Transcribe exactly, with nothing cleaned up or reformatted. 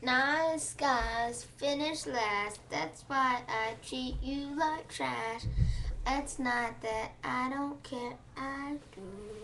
Nice guys finish last. That's why I treat you like trash. It's not that I don't care, I do.